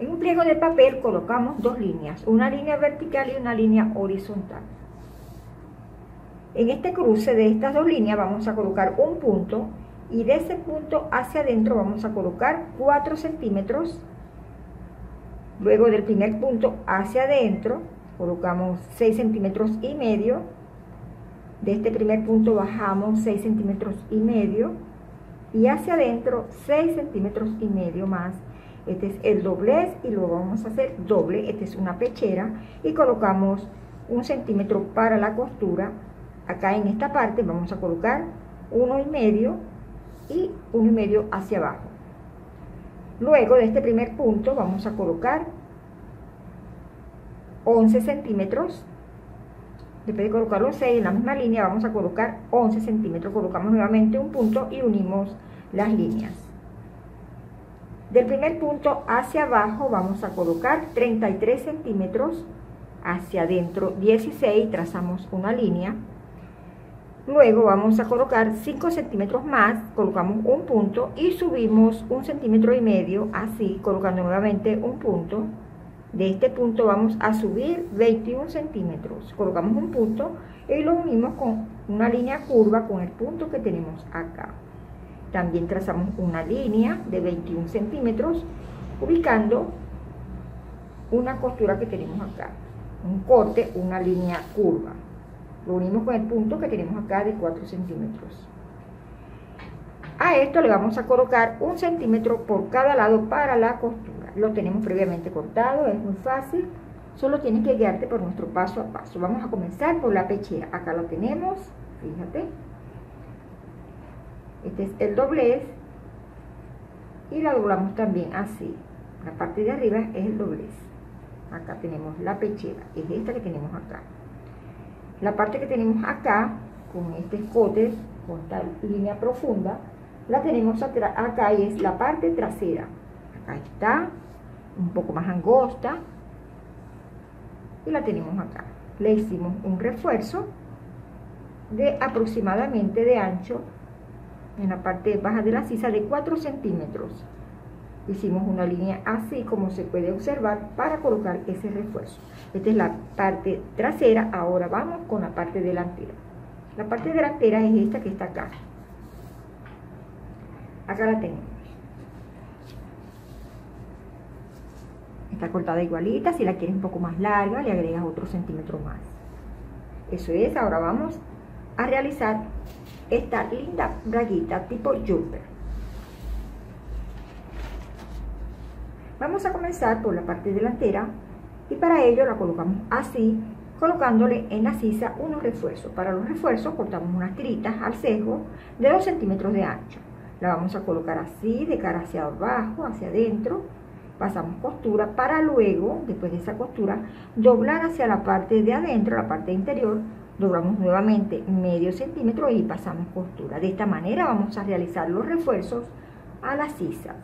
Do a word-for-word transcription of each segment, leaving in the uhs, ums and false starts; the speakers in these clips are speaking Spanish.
En un pliego de papel colocamos dos líneas, una línea vertical y una línea horizontal. En este cruce de estas dos líneas vamos a colocar un punto y de ese punto hacia adentro vamos a colocar cuatro centímetros. Luego del primer punto hacia adentro colocamos seis centímetros y medio. De este primer punto bajamos seis centímetros y medio y hacia adentro seis centímetros y medio más. Este es el doblez y luego vamos a hacer doble. Esta es una pechera y colocamos un centímetro para la costura. Acá en esta parte vamos a colocar uno y medio y uno y medio hacia abajo. Luego de este primer punto vamos a colocar once centímetros. Después de colocar los seis en la misma línea vamos a colocar once centímetros. Colocamos nuevamente un punto y unimos las líneas. Del primer punto hacia abajo vamos a colocar treinta y tres centímetros, hacia adentro dieciséis, trazamos una línea. Luego vamos a colocar cinco centímetros más, colocamos un punto y subimos un centímetro y medio, así, colocando nuevamente un punto. De este punto vamos a subir veintiún centímetros, colocamos un punto y lo unimos con una línea curva con el punto que tenemos acá. También trazamos una línea de veintiún centímetros, ubicando una costura que tenemos acá, un corte, una línea curva. Lo unimos con el punto que tenemos acá de cuatro centímetros. A esto le vamos a colocar un centímetro por cada lado para la costura. Lo tenemos previamente cortado, es muy fácil. Solo tienes que guiarte por nuestro paso a paso. Vamos a comenzar por la pechera. Acá lo tenemos, fíjate. Este es el doblez. Y la doblamos también así. La parte de arriba es el doblez. Acá tenemos la pechera, es esta que tenemos acá. La parte que tenemos acá, con este escote, con esta línea profunda, la tenemos acá y es la parte trasera. Acá está, un poco más angosta, y la tenemos acá. Le hicimos un refuerzo de aproximadamente de ancho en la parte baja de la sisa de cuatro centímetros. Hicimos una línea así como se puede observar para colocar ese refuerzo. Esta es la parte trasera. Ahora vamos con la parte delantera. La parte delantera es esta que está acá. Acá la tenemos. Está cortada igualita. Si la quieres un poco más larga, le agregas otro centímetro más. Eso es. Ahora vamos a realizar esta linda braguita tipo jumper. Vamos a comenzar por la parte delantera y para ello la colocamos así, colocándole en la sisa unos refuerzos. Para los refuerzos cortamos unas tiritas al sesgo de dos centímetros de ancho. La vamos a colocar así, de cara hacia abajo, hacia adentro. Pasamos costura para luego, después de esa costura, doblar hacia la parte de adentro, la parte interior. Doblamos nuevamente medio centímetro y pasamos costura. De esta manera vamos a realizar los refuerzos a la sisa.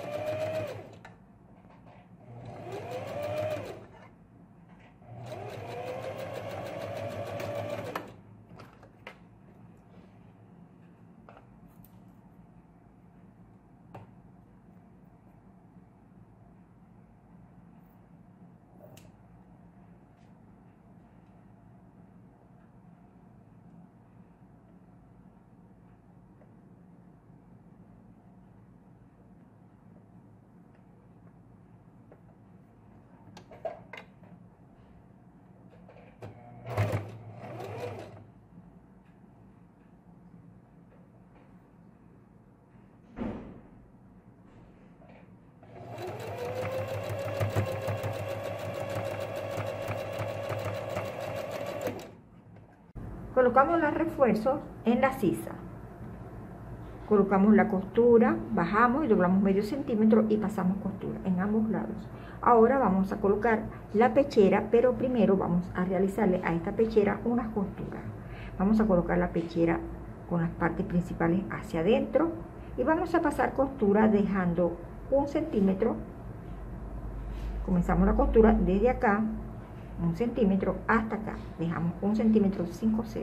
Colocamos los refuerzos en la sisa. Colocamos la costura, bajamos y doblamos medio centímetro y pasamos costura en ambos lados. Ahora vamos a colocar la pechera, pero primero vamos a realizarle a esta pechera unas costuras. Vamos a colocar la pechera con las partes principales hacia adentro y vamos a pasar costura dejando un centímetro. Comenzamos la costura desde acá, un centímetro hasta acá. Dejamos un centímetro sin coser.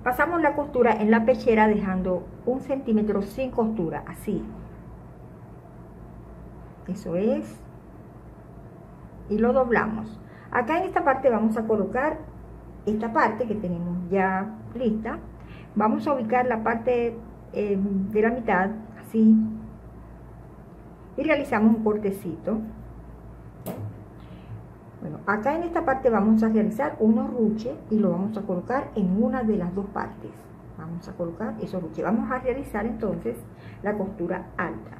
Pasamos la costura en la pechera dejando un centímetro sin costura, así. Eso es. Y lo doblamos. Acá en esta parte vamos a colocar esta parte que tenemos ya lista. Vamos a ubicar la parte eh, de la mitad, así. Y realizamos un cortecito. Bueno, acá en esta parte vamos a realizar unos ruches y lo vamos a colocar en una de las dos partes. Vamos a colocar esos ruches. Vamos a realizar entonces la costura alta.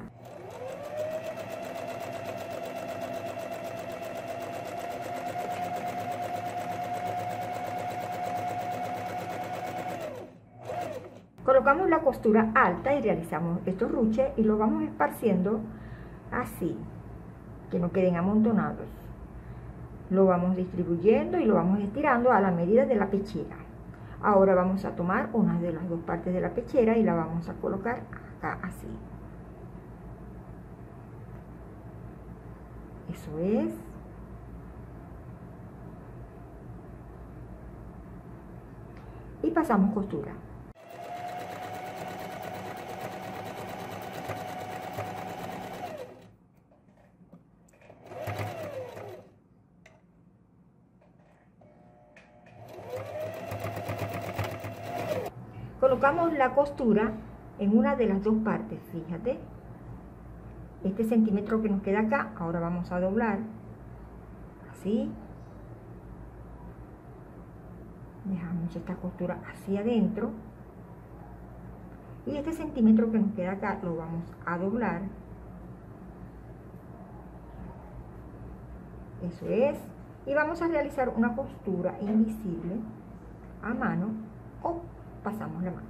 Colocamos la costura alta y realizamos estos ruches y los vamos esparciendo así, que no queden amontonados. Lo vamos distribuyendo y lo vamos estirando a la medida de la pechera. Ahora vamos a tomar una de las dos partes de la pechera y la vamos a colocar acá así. Eso es. Y pasamos costura. Colocamos la costura en una de las dos partes, fíjate. Este centímetro que nos queda acá, ahora vamos a doblar, así. Dejamos esta costura hacia adentro. Y este centímetro que nos queda acá, lo vamos a doblar. Eso es. Y vamos a realizar una costura invisible a mano o pasamos la máquina.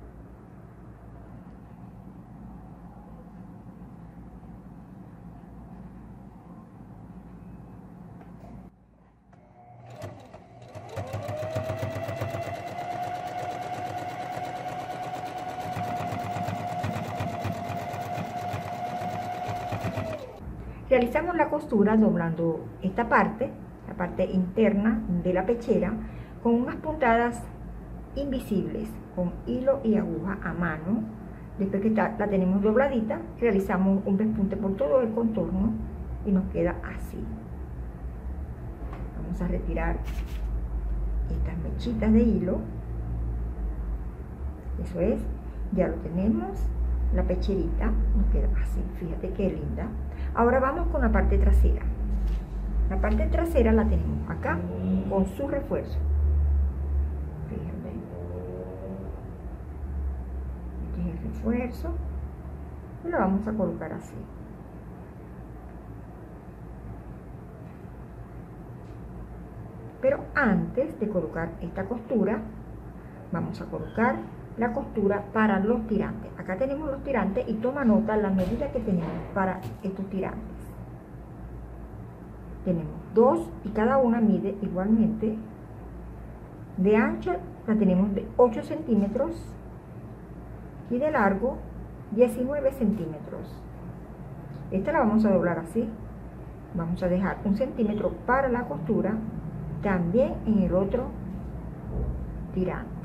Realizamos la costura doblando esta parte, la parte interna de la pechera, con unas puntadas invisibles, con hilo y aguja a mano. Después que está, la tenemos dobladita, realizamos un pespunte por todo el contorno y nos queda así. Vamos a retirar estas mechitas de hilo. Eso es, ya lo tenemos. La pecherita nos queda así, fíjate qué linda. Ahora vamos con la parte trasera. La parte trasera la tenemos acá con su refuerzo. Fíjate. Este es el refuerzo. Y lo vamos a colocar así. Pero antes de colocar esta costura, vamos a colocar la costura para los tirantes. Acá tenemos los tirantes y toma nota la medida que tenemos para estos tirantes. Tenemos dos y cada una mide igualmente. De ancho la tenemos de ocho centímetros y de largo diecinueve centímetros. Esta la vamos a doblar así. Vamos a dejar un centímetro para la costura, también en el otro tirante.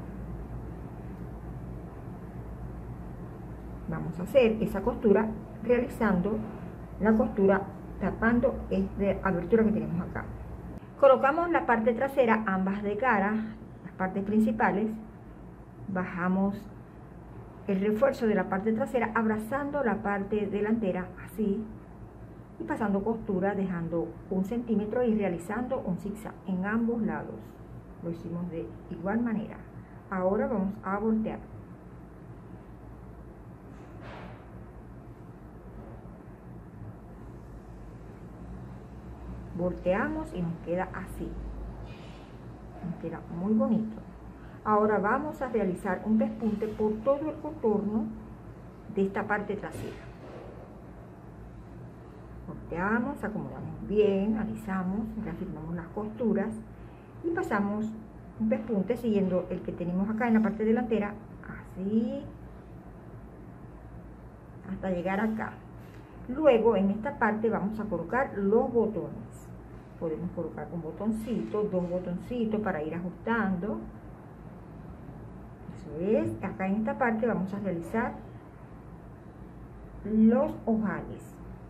Vamos a hacer esa costura realizando la costura tapando esta abertura que tenemos acá. Colocamos la parte trasera ambas de cara, las partes principales, bajamos el refuerzo de la parte trasera abrazando la parte delantera así y pasando costura dejando un centímetro y realizando un zigzag en ambos lados. Lo hicimos de igual manera. Ahora vamos a voltear. Volteamos y nos queda así. Nos queda muy bonito. Ahora vamos a realizar un pespunte por todo el contorno de esta parte trasera. Volteamos, acomodamos bien, alisamos, reafirmamos las costuras y pasamos un pespunte siguiendo el que tenemos acá en la parte delantera, así, hasta llegar acá. Luego en esta parte vamos a colocar los botones. Podemos colocar un botoncito, dos botoncitos para ir ajustando. Eso es, acá en esta parte vamos a realizar los ojales.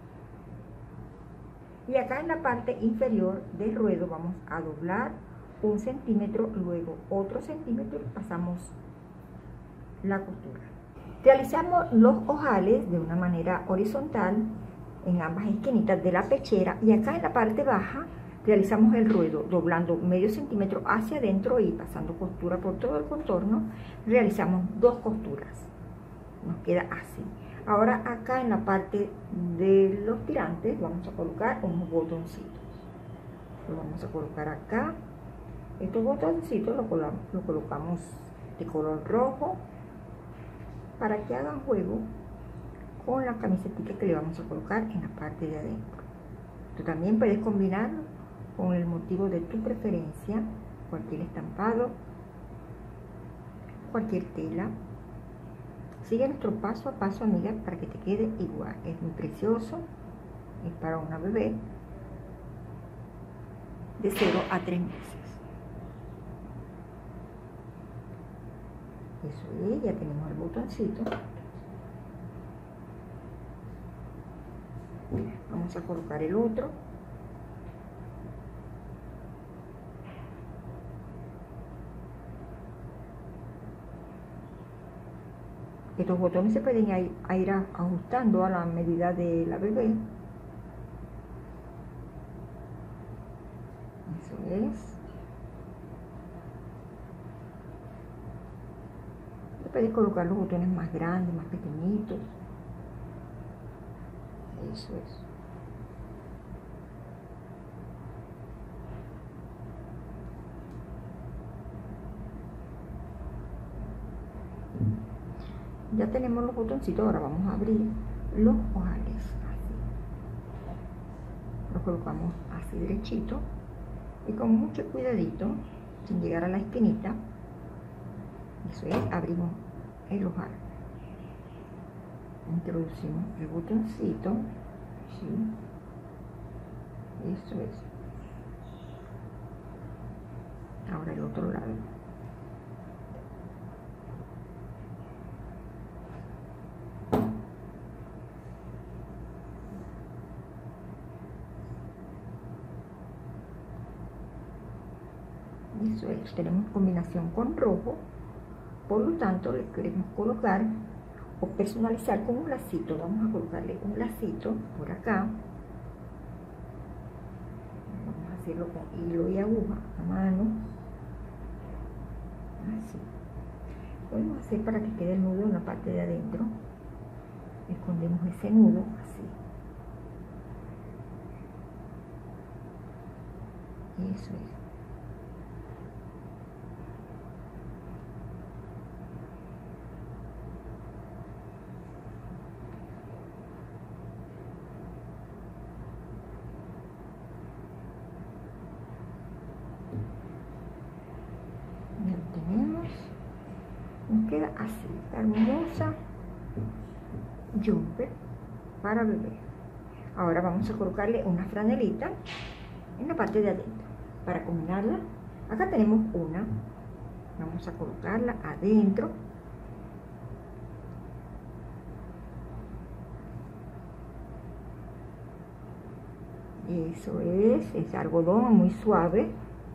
Y acá en la parte inferior del ruedo vamos a doblar un centímetro, luego otro centímetro y pasamos la costura. Realizamos los ojales de una manera horizontal en ambas esquinitas de la pechera, y acá en la parte baja realizamos el ruedo doblando medio centímetro hacia adentro y pasando costura por todo el contorno. Realizamos dos costuras, nos queda así. Ahora acá en la parte de los tirantes vamos a colocar unos botoncitos. Lo vamos a colocar acá. Estos botoncitos los colocamos, lo colocamos de color rojo para que hagan juego con la camiseta que le vamos a colocar en la parte de adentro. Tú también puedes combinarlo con el motivo de tu preferencia, cualquier estampado, cualquier tela. Sigue nuestro paso a paso, amiga, para que te quede igual. Es muy precioso, es para una bebé de cero a tres meses. Eso es, ya tenemos el botoncito. Vamos a colocar el otro. Estos botones se pueden ir, a ir ajustando a la medida de la bebé. Eso es. Se pueden colocar los botones más grandes, más pequeñitos. Eso es. Ya tenemos los botoncitos, ahora vamos a abrir los ojales, así. Los colocamos así derechito y con mucho cuidadito, sin llegar a la esquinita. Eso es, abrimos el ojal. Introducimos el botoncito, ¿sí? Eso es. Ahora el otro lado. Eso es, tenemos combinación con rojo, por lo tanto le queremos colocar o personalizar con un lacito. Vamos a colocarle un lacito por acá. Vamos a hacerlo con hilo y aguja a mano, así. Lo vamos a hacer para que quede el nudo en la parte de adentro. Escondemos ese nudo así. Eso es. Ya lo tenemos. Nos queda así, hermosa jumper para bebé. Ahora vamos a colocarle una franelita en la parte de adentro para combinarla. Acá tenemos una, vamos a colocarla adentro. Eso es, es algodón muy suave.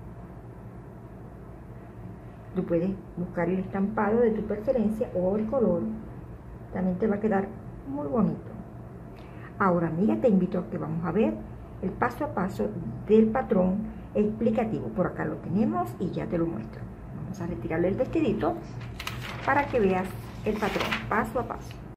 Tú puedes buscar el estampado de tu preferencia o el color, también te va a quedar muy bonito. Ahora, mira, te invito a que vamos a ver el paso a paso del patrón explicativo. Por acá lo tenemos y ya te lo muestro. Vamos a retirarle el vestidito para que veas el patrón paso a paso.